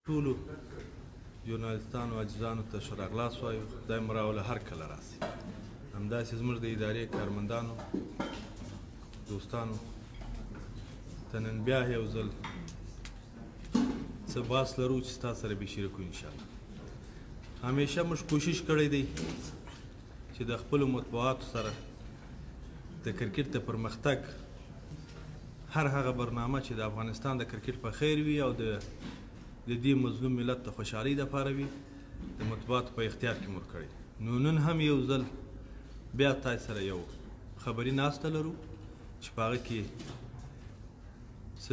ټولو ژورنالستانو عزیزانو ته ښه راغلاست وایو. خدای مو راوله هر کله راسي. همداسې زموږ د ادارې کارمندانو دوستانو ته نن بیا یو ځل څه باس لرو چې ستا سره بشریک کړو انشاءالله. همیشه موږ کوشش کړی دی چې د خپلو مطبوعاتو سره د کرکټ د پرمختګ هر هغه برنامه چې د افغانستان د کرکټ په خیر وي او د دې مظلوم ملت د خوشحالۍ دپاره وي د مطبوعاتو په اختیار کې مو کړی. نو نن هم یو ځل بیا تاسو سره یو خبري ناسته لرو چې په هغه کې څه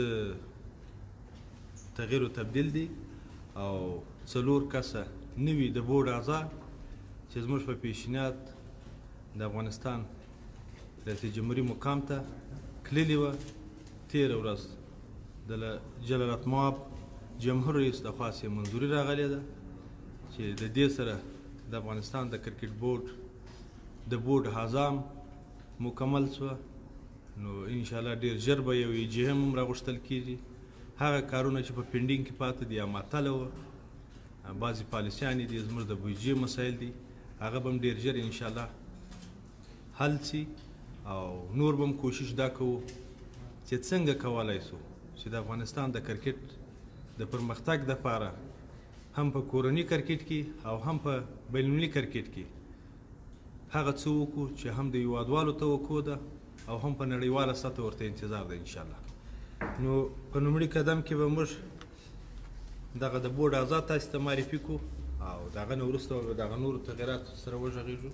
تغییر و تبدیل دی او څلور کسه نوي د بورډ اعضا چې زموږ په پیشنهاد د افغانستان رئیس جمهوري مقام ته تللې وه. تېره ورځ د جلالتمآب جمهور رئیس د خوا څخه منظوري راغلې ده چې د دې سره د افغانستان د کرکټ بورډ د بورډ اعضام مکمل شوه. نو انشاءالله ډېر ژر به یو ایجې هم راغوښتل کېږي. هغه کارونه چې په پینډینګ کې پاته دي یا معطله وه، بعضې پالیسیانې دي، زموږ د بودجې مسایل دي، هغه به هم ډېر ژر انشاءالله حل شي. او نور به هم کوشش دا کوو چې څنګه کولی شو چې د افغانستان د کرکټ د پرمختګ دپاره هم په کورني کرکټ کې او هم په بینالمللي کرکټ کې هغه څه وکړو چې هم د هیوادوالو توقع ده او هم په نړیواله سطح ورته انتظار ده انشاءالله. نو په لومړي قدم کې به موږ دغه د بورډ اعضا تاسو ته معرفي کړو او د هغه نه وروسته به د هغه نورو تغیراتو سره وغږېږو.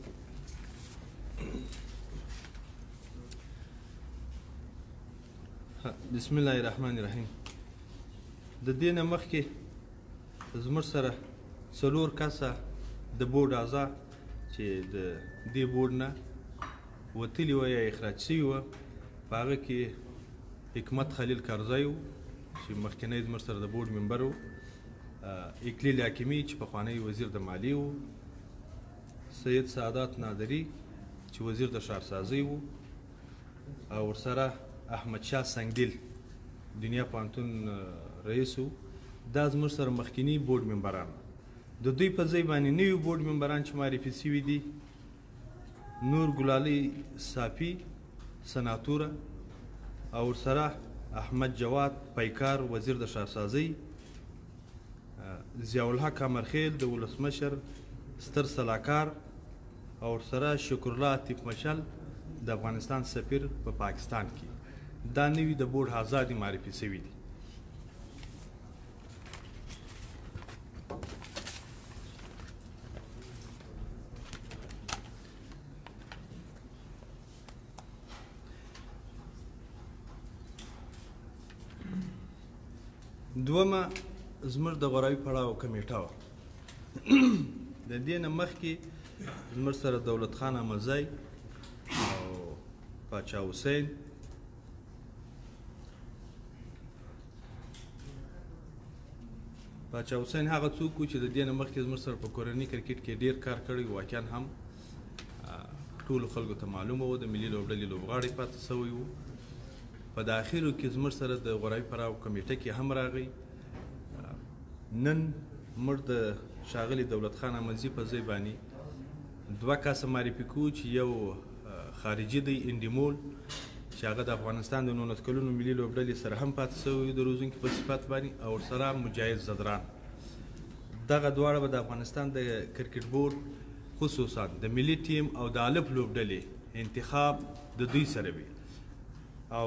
بسم الله الرحمن الرحیم. د دې نه مخکې زموږ سره څلور کسه د بورډ اعضا چې د دې بورډ نه وتلي وه یا اخراج شوي وه، په هغه کې حکمت خلیل کرزی و چې مخکینی زموږ سره د بورډ ممبر و، اکلیل حکیمي چې پخوانی وزیر د مالیې و، سید سعادت نادري چې وزیر د ښارسازۍ و، او ورسره احمد شاه سنگدل دنیا پوهنتون رئیس و. دا زموږ سره مخکینی بورډ ممبران. د دوی په ځای باندې نوي بورډ ممبران چې معرفي شوي دي: نور ګلالۍ صافي سناتوره، او ورسره احمد جواد پیکار وزیر د ښارسازۍ، ضیاءالحق امرخیل د ولسمشر ستر سلاکار، او ورسره شکرالله عتیق مشل د افغانستان سفیر په پاکستان کې. دا نوي د بورډ اعضا دي معرفي شوي دي. دومه زموږ د غوراوي پړاو کمیټه وه. د دې نه مخکې زموږ سره دولت خان احمدزی او پاچا حسین، پاچا حسین هغه څوک و چې د دې نه مخکې زموږ سره په کورني کرکټ کې ډېر کار کړی و. واقعا هم ټولو خلکو ته معلومه وه د ملي لوبډلې لوبغاړی پاتې شوی و. په داخلو کې زموږ سره د غوراوي پړاو کمیټه کې هم راغی. نن موږ د ښاغلي دولت خان احمدزي په ځای باندې دوه کسه معرفي کوو چې یو خارجي دی انډیمول چې هغه د افغانستان د 19 کلونو ملي لوبډلې سره هم پاتې شوی د روزونکي په صفت باندې، او ورسره مجاهد زدران. دغه دواړه به د افغانستان د کرکټ بورډ خصوصا د ملي ټیم او د الف لوبډلې انتخاب د دوی سره وي. او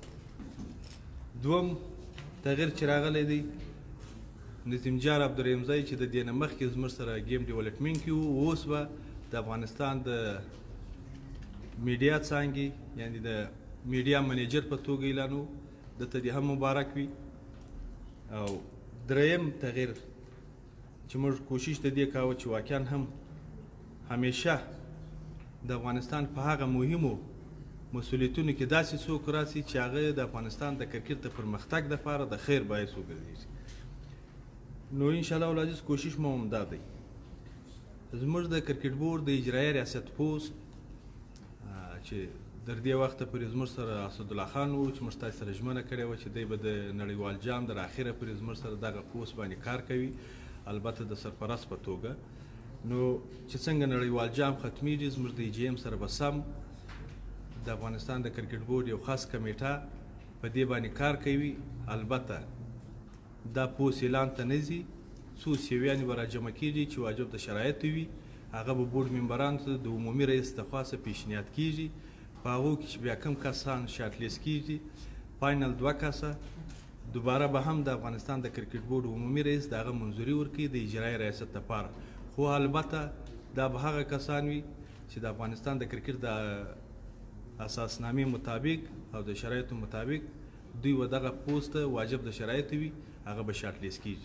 دوم تغییر چې راغلی دی نظیمجار عبدالرحیمزی چې د دې نه مخکې زموږ سره ګیم ډیولپمنټ کې و، اوس به د افغانستان د میډیا څانګې یعنې د میډیا منیجر په توګه اعلان و. دته دې هم مبارک وي. او دریم تغییر چې موږ کوشش د دې کاوه چې واقعا هم همیشه د افغانستان په هغه مهمو مسؤلیتونو کې داسې څوک راسي چې هغه د افغانستان د کرکټ د پرمختګ دپاره د خیر باعث وګرځي. نو انشاءالله العزیز کوشش مو هم دا دی زموږ د کرکټ بورډ د اجرایي ریاست پوسټ چې تر دې وخته پورې زموږ سره اسدالله خان و چې موږ تاسې سره ژمنه کړې وه چې دی به د نړیوال جام تر اخره پورې زموږ سره دغه پوسټ باندې کار کوي، البته د سرپرست په توګه. نو چې څنګه نړیوال جام ختمیږي زموږ د EGM سره به سم د افغانستان د کرکټ بورډ یو خاص کمیټه په دې باندې کار کوي. البته دا پوسټ اعلان ته نه ځي، څو سیویانې به راجمع کېږي چې واجب د شرایطو وي، هغه به بورډ ممبرانو ته د عمومي رئیس د خوا څخه پیشنهاد کېږي. په هغو کې چې بیا کوم کسان شارټ لیست کېږي، فاینل 2 کسه دوباره به هم د افغانستان د کرکټ بورډ عمومي رئیس د هغه منظوري ورکوي د اجرایي ریاست لپاره. خو البته دا به هغه کسان وي چې د افغانستان د کرکټ د اساسنامې مطابق او د شرایطو مطابق دوی و دغه پوسټ واجب د شرایطو وي، هغه به شارټ لیست کېږي.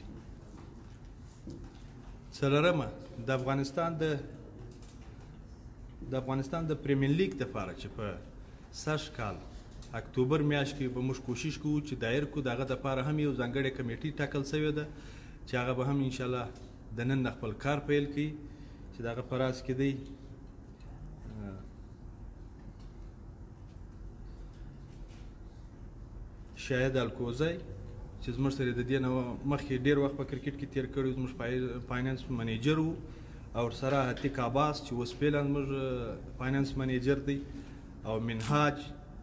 څلورمه، د افغانستان د پریمیر لیګ دپاره چې په سږ کال اکتوبر میاشت کې به موږ کوشش کوو چې دایر کړو، د هغه دپاره هم یو ځانګړې کمیټې ټاکل سوې ده چې هغه به هم انشاءالله د نن نه خپل کار پیل کړي، چې د هغه په راس کې دی شاهد الکوزی چې زموږ سره د دې نه مخکې ډېر وخت په کرکټ کې تېر کړی، زموږ فاینانس منیجر و، او ورسره عتیق عباس چې اوس فعلا زموږ فاینانس منیجر دی، او منهاج،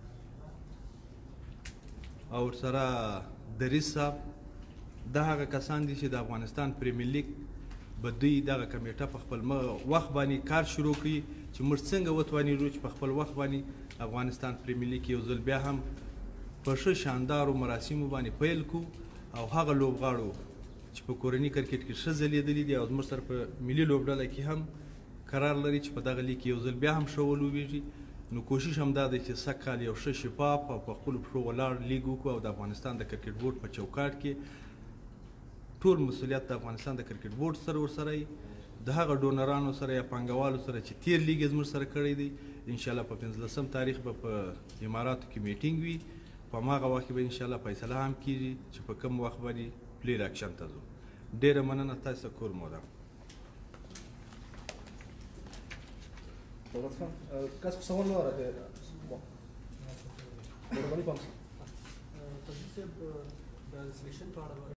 او ورسره دریس صاحب. دا هغه کسان دي چې د افغانستان پریمیر لیګ به دوی دغه کمیټه په خپل وخت باندې کار شروع کړي چې موږ څنګه وتوانېږو چې په خپل وخت باندې افغانستان پریمیر لیګ یو ځل بیا هم په ښه شاندارو مراسمو باندې پیل کړو، او هغه لوبغاړو چې په کورني کرکټ کې ښه ځلېدلي دي او زموږ سره په ملي لوبډله کې هم قرار لري چې په دغه لیګ کې یو ځل بیا هم ښه ولوبېږي. نو کوشش همدا دی چې سږ کال یو ښه شفاف او په خپلو پښو ولاړ لیګ وکړو، او د افغانستان د کرکټ بورډ په چوکاټ کې ټول مسؤلیت د افغانستان د کرکټ بورډ سره ورسره وي، د هغه ډونرانو سره یا پانګوالو سره چې تیر لیګ یې زموږ سره کړی دی. انشاءالله په 15 تاریخ به په اماراتو کې میټینګ وي، په هماغه وخت کې به انشاءالله فیصله هم کېږي چې په کوم وخت باندې پلی اکشن ته ځو. ډېره مننه، تاسو ته کور مودم. دولت خان کس سوال نه راځي ورغلی پام